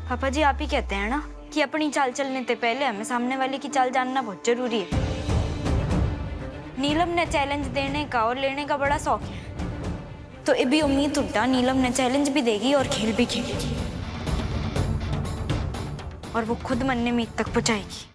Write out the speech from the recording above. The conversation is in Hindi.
पापा जी आप ही कहते हैं ना कि अपनी चाल चलने से पहले हमें सामने वाले की चाल जानना बहुत जरूरी है। नीलम ने चैलेंज देने का और लेने का बड़ा शौक है, तो ये भी उम्मीद उठा नीलम ने चैलेंज भी देगी और खेल भी खेलेगी, और वो खुद मन ने मीत तक पहुंचाएगी।